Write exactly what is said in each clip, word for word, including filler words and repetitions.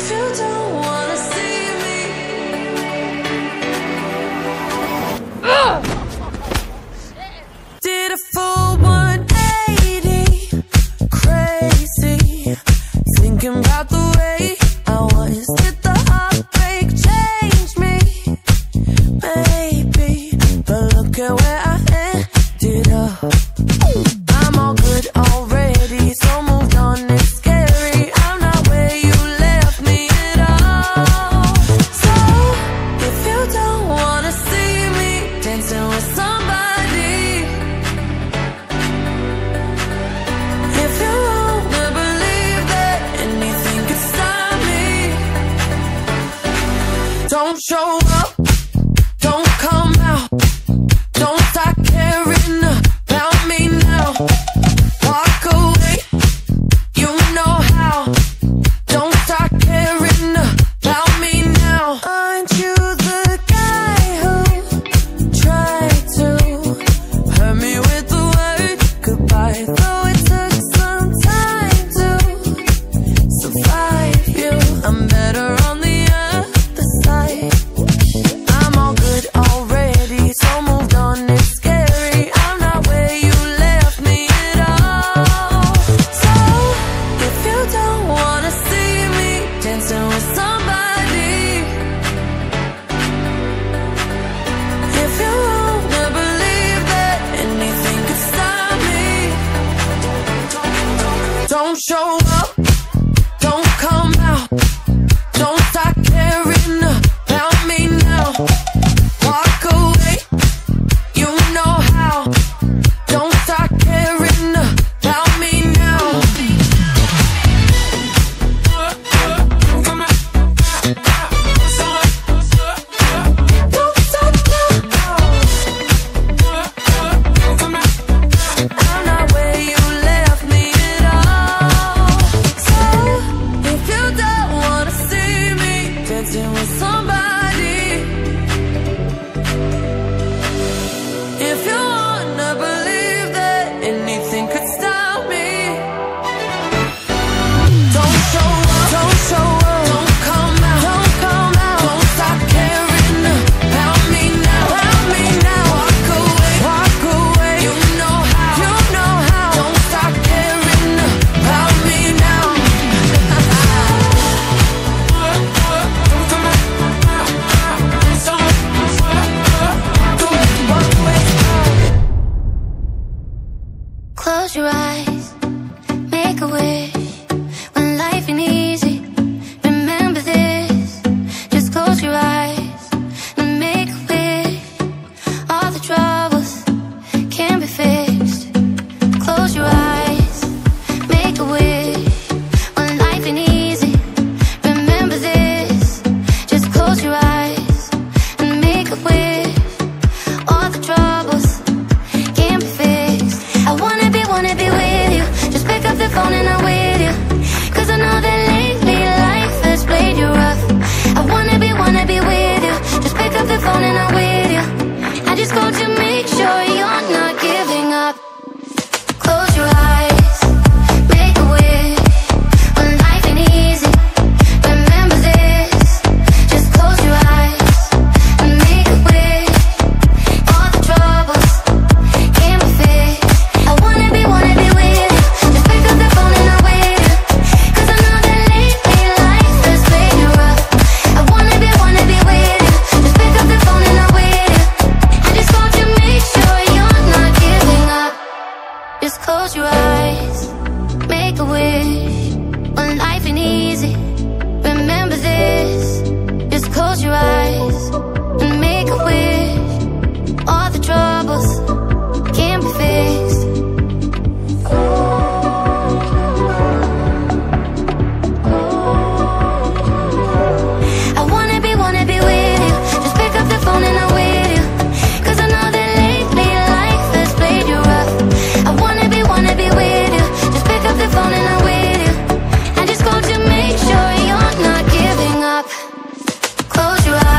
you don't wanna see me, Ugh! Did a full one eighty, crazy, thinking about the way I was. Did the heartbreak change me? Maybe, but look at where I ended up. I'm all good already, so moved on, it's scary. I'm not where you left me at all. So, if you don't wanna see me dancing with somebody, if you wanna believe that anything could stop me, don't show up, don't come out, don't start caring about me now. Walk away, you know how. Don't start caring about me now. Aren't you the guy who tried to hurt me with the word goodbye? Though it took some time to survive you, I'm better on the other side. I'm all good already, so moved on, it's scary. I'm not where you left me at all. So, if you don't wanna see me dancing with somebody, if you wanna believe that anything could stop me, don't show up, don't come out, don't start caring about me now. Walk away, you know how. Don't start caring about me now. Don't stop now. I'm not where you left me at all. So, if you don't wanna see me dancing with somebody, if you wanna believe that anything could stop me, don't show up, don't show up, don't come out, don't come out, don't stop caring about me now, about me now. Walk away, walk away, you know how, you know how. Don't stop caring about me now. Close your eyes, make a wish. When life ain't easy, remember this. Just close your eyes and make a wish. All the troubles can be fixed. Close your eyes, make a wish. When life ain't easy, remember this. Just close your eyes and make a wish. All the troubles can be fixed. I wanna be, wanna be with you. Just pick up the phone and I'm with you. Cause I know that lately life has played you rough. I wanna be, wanna be with you. Just pick up the phone and I'm with you. I just called to make sure you're not giving up. Close your eyes, make a wish. When life ain't easy, remember this. Just close your eyes and make a wish. All the troubles can be fixed. I wanna be, wanna be with you. Just pick up the phone and I'm with you. Cause I know that lately life has played you rough. I wanna be, wanna be with you. Just pick up the phone and I'm with you. I just called to make sure you're not giving up. Just close your eyes, make a wish. When life ain't easy, remember this. Just close your eyes and make a wish. All the troubles can be fixed. I wanna be, wanna be with you. Just pick up the phone and I'm with you. Cause I know that lately life has played you rough. I wanna be, wanna be with you. Just pick up the phone and I'm with you. I just called to make sure you're not giving up. Close your eyes.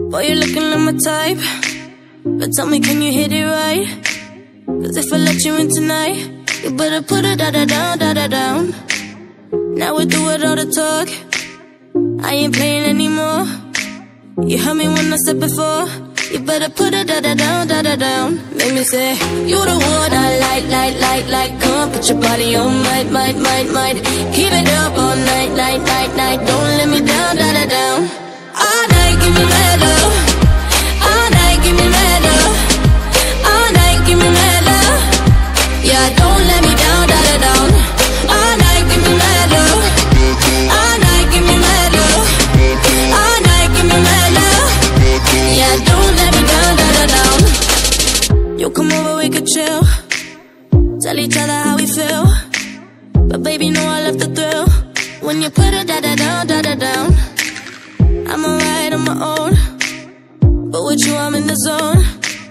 Boy, you're looking like my type, but tell me, can you hit it right? Cause if I let you in tonight, you better put it da-da-down, da-da-down. Now we do it all the talk, I ain't playing anymore. You heard me when I said before, you better put it da-da-down, da-da-down. Make me say, you the one I like, like, like, like. Come put your body on might, might, might, might. Keep it up all night, night, night, night. Don't let me down, da-da-down. All night, give me mad love. All night, give me mad love. All night, give me mad love. Yeah, don't let me down, da-da-down. All night, give me mad love. All night, give me mad love. All night, give me mad love. Yeah, don't let me down, da-da-down. You come over, we could chill, tell each other how we feel. But baby, know I love the thrill when you put it da-da-down, da-da-down. I'm alright on my own, but with you I'm in the zone.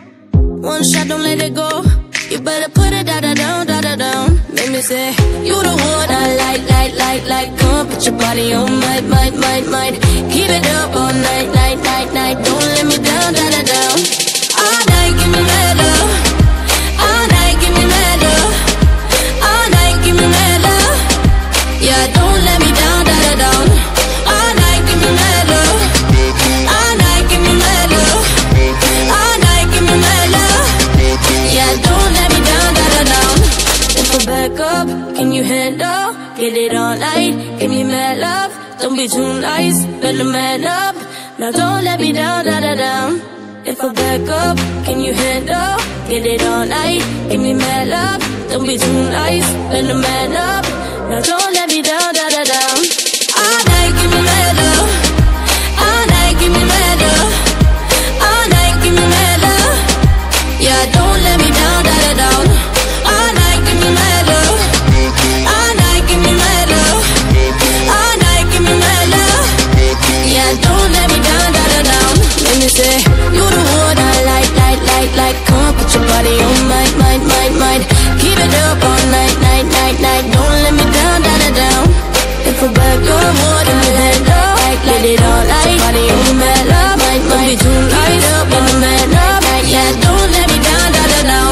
One shot, don't let it go. You better put it da-da-down, da-da-down. Make me say, you the one I like, like, like, like. Come put your body on might, might, might, might. Keep it up all night, night, night, night. Don't let me down, da-da-down. All night, give me mad love. All night, give me mad love. All night, give me mad love. Yeah, don't let me down, da-da-down. All night, give me mad love. All night, give me mad love. All night, give me mad love. Yeah, don't let me down, da-da-down. If I back up, can you handle? Get it all night, give me mad love. Don't be too nice, better man up. Now don't let me down, da-da-down. If I back up, can you handle? Get it all night, give me mad love. Don't be too nice, better man up. Now don't let me down, da-da-down. All night, give me mad love. All night, give me mad love. All night, give me mad love. Yeah, don't let me down, da-da-down. All night, give me mad love. All night, give me mad love. All night, give me mad love. Yeah, don't let me down, da-da-down. Let me say, you the one I like, like, like, like. Come put your body on might, might, might, might. Keep it up all night, night, night, night. Don't let me down, da-da-down. If I back up, more than you handle. Like, let it all night. Body on mad love, might, might. Don't be too nice, up in the man up. Yeah, don't let me down, da-da-down.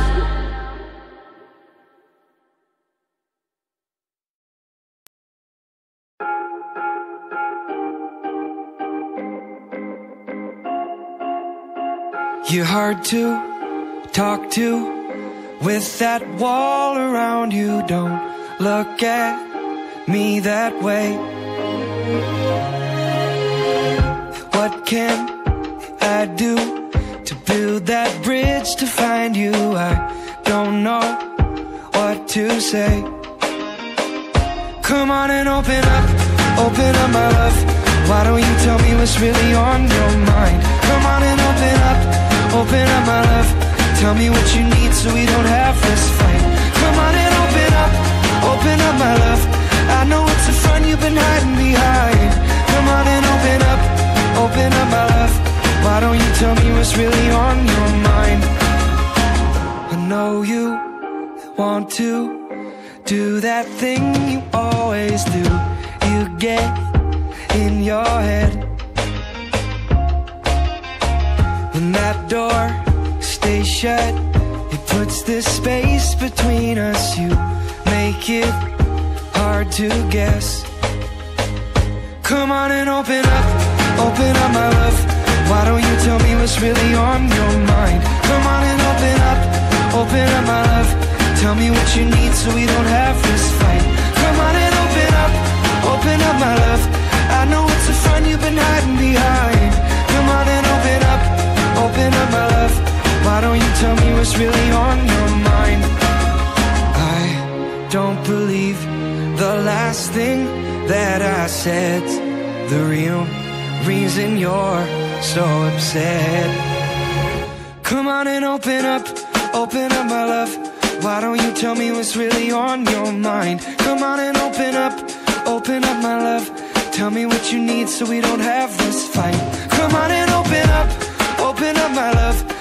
You're hard to talk to with that wall around you. Don't look at me that way. What can I do to build that bridge to find you? I don't know what to say. Come on and open up, open up my love. Why don't you tell me what's really on your mind? Come on and open up, open up my love. Tell me what you need so we don't have this fight. Come on and open up, open up my love. I know it's a front you've been hiding behind. Come on and open up, open up my love. Why don't you tell me what's really on your mind? I know you want to do that thing you always do. You get in your head when that door stays shut. It puts this space between us. You make it hard to guess. Come on and open up, open up my love. Why don't you tell me what's really on your mind? Come on and open up, open up my love. Tell me what you need so we don't have this fight. Come on and open up, open up my love. I know it's a front you've been hiding behind. Come on and open up, open up my love. Why don't you tell me what's really on your mind? I don't believe the last thing that I said. The real reason you're so upset. Come on and open up, open up my love. Why don't you tell me what's really on your mind? Come on and open up, open up my love. Tell me what you need so we don't have this fight. Come on and open up, open up my love.